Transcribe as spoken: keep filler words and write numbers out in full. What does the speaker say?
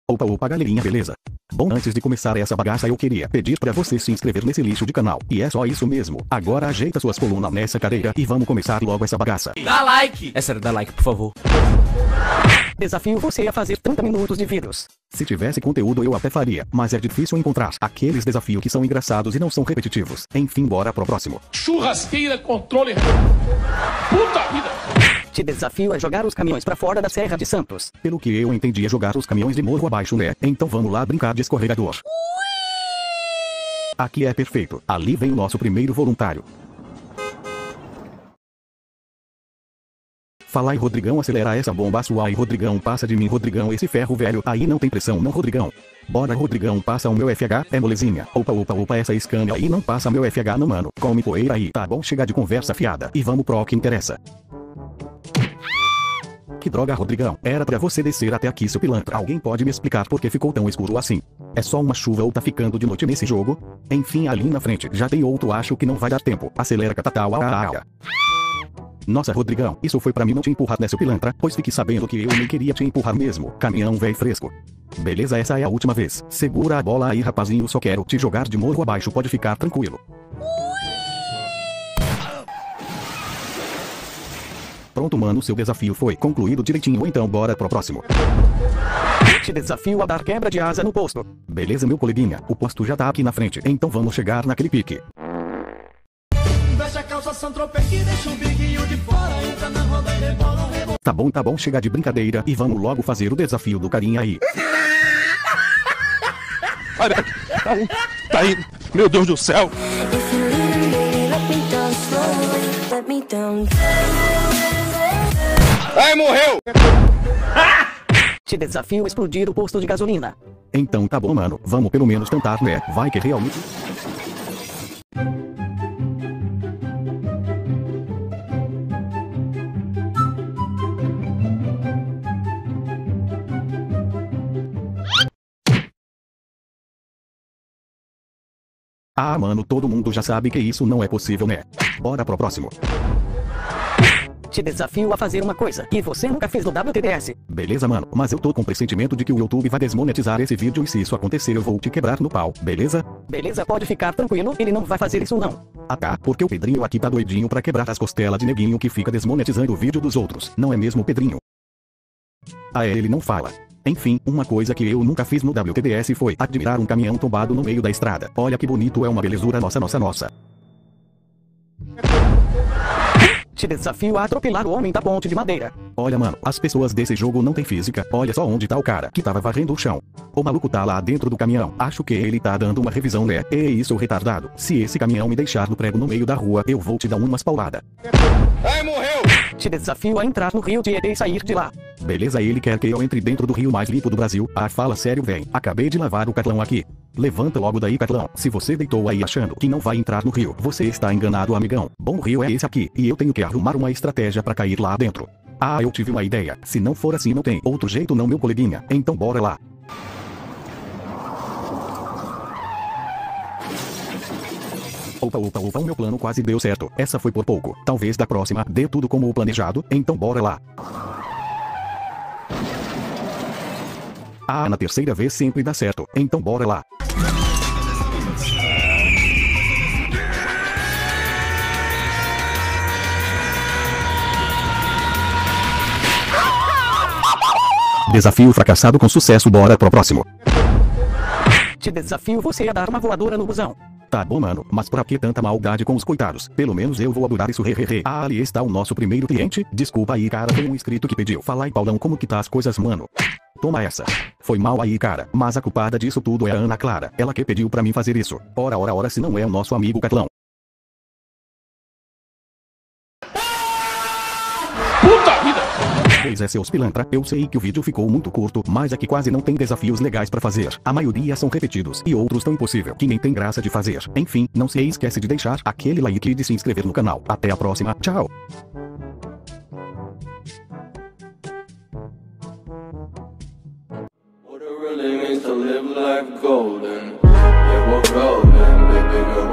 Opa opa galerinha, beleza? Bom, antes de começar essa bagaça eu queria pedir pra você se inscrever nesse lixo de canal. E é só isso mesmo. Agora ajeita suas colunas nessa cadeira e vamos começar logo essa bagaça. Dá like! É sério, dá like, por favor. Desafio você a fazer trinta minutos de vídeos. Se tivesse conteúdo eu até faria, mas é difícil encontrar aqueles desafios que são engraçados e não são repetitivos. Enfim, bora pro próximo. Churrasqueira, controle... Puta vida! Te desafio a jogar os caminhões pra fora da Serra de Santos. Pelo que eu entendi é jogar os caminhões de morro abaixo, né? Então vamos lá brincar de escorregador. Aqui é perfeito. Ali vem o nosso primeiro voluntário. Fala aí, Rodrigão, acelera essa bomba sua aí, Rodrigão, passa de mim, Rodrigão, esse ferro velho, aí não tem pressão não, Rodrigão. Bora, Rodrigão, passa o meu F H, é molezinha. Opa, opa, opa, essa Scania aí não passa meu F H não, mano. Come poeira aí, tá bom, chega de conversa fiada, e vamos pro que interessa. Que droga, Rodrigão, era pra você descer até aqui, seu pilantra. Alguém pode me explicar por que ficou tão escuro assim? É só uma chuva ou tá ficando de noite nesse jogo? Enfim, ali na frente, já tem outro, acho que não vai dar tempo. Acelera, catatal, ah, ah, ah. Nossa, Rodrigão, isso foi pra mim não te empurrar nessa pilantra, pois fique sabendo que eu nem queria te empurrar mesmo, caminhão véi fresco. Beleza, essa é a última vez. Segura a bola aí, rapazinho, só quero te jogar de morro abaixo, pode ficar tranquilo. Pronto, mano, seu desafio foi concluído direitinho, então bora pro próximo. Te desafio a dar quebra de asa no posto. Beleza, meu coleguinha, o posto já tá aqui na frente, então vamos chegar naquele pique. Fecha a calça, Saint-Tropez que deixa o biquinho de fora, entra na roda e rebola, rebola. Tá bom, tá bom, chega de brincadeira e vamos logo fazer o desafio do carinha aí. Olha, tá aí, tá aí, meu Deus do céu. Ai, morreu! Te desafio a explodir o posto de gasolina. Então tá bom, mano, vamos pelo menos tentar, né? Vai que realmente... Ah, mano, todo mundo já sabe que isso não é possível, né? Bora pro próximo. Te desafio a fazer uma coisa que você nunca fez no W T D S. Beleza, mano, mas eu tô com pressentimento de que o YouTube vai desmonetizar esse vídeo e se isso acontecer eu vou te quebrar no pau, beleza? Beleza, pode ficar tranquilo, ele não vai fazer isso não. Ah tá, porque o Pedrinho aqui tá doidinho pra quebrar as costelas de neguinho que fica desmonetizando o vídeo dos outros, não é mesmo, Pedrinho? Ah, é, ele não fala. Enfim, uma coisa que eu nunca fiz no W T D S foi admirar um caminhão tombado no meio da estrada. Olha que bonito, é uma belezura, nossa, nossa, nossa. Te desafio a atropelar o homem da ponte de madeira. Olha, mano, as pessoas desse jogo não tem física. Olha só onde tá o cara que tava varrendo o chão. O maluco tá lá dentro do caminhão. Acho que ele tá dando uma revisão, né? Ei, seu retardado. Se esse caminhão me deixar no prego no meio da rua, eu vou te dar umas pauladas. Ai, morreu! Te desafio a entrar no rio Tietê e sair de lá. Beleza, ele quer que eu entre dentro do rio mais limpo do Brasil. Ah, fala sério, véi. Acabei de lavar o cartão aqui. Levanta logo daí, cartão. Se você deitou aí achando que não vai entrar no rio, você está enganado, amigão. Bom, o rio é esse aqui, e eu tenho que arrumar uma estratégia pra cair lá dentro. Ah, eu tive uma ideia. Se não for assim não tem outro jeito não, meu coleguinha. Então bora lá. Opa, opa, opa, o meu plano quase deu certo. Essa foi por pouco. Talvez da próxima dê tudo como o planejado, então bora lá. Ah, na terceira vez sempre dá certo, então bora lá. Desafio fracassado com sucesso, bora pro próximo. Te desafio você a dar uma voadora no busão. Tá bom, mano, mas por que tanta maldade com os coitados? Pelo menos eu vou adorar isso, hehehe. Ah, ali está o nosso primeiro cliente. Desculpa aí, cara, foi um inscrito que pediu. Fala aí, Paulão, como que tá as coisas, mano? Toma essa. Foi mal aí, cara, mas a culpada disso tudo é a Ana Clara. Ela que pediu pra mim fazer isso. Ora, ora, ora, se não é o nosso amigo Carlão. Puta vida! Pois é, seus pilantra, eu sei que o vídeo ficou muito curto, mas aqui quase não tem desafios legais pra fazer. A maioria são repetidos, e outros tão impossível, que nem tem graça de fazer. Enfim, não se esquece de deixar aquele like e de se inscrever no canal. Até a próxima, tchau! What it really means to live life golden. Yeah, we're golden, baby girl.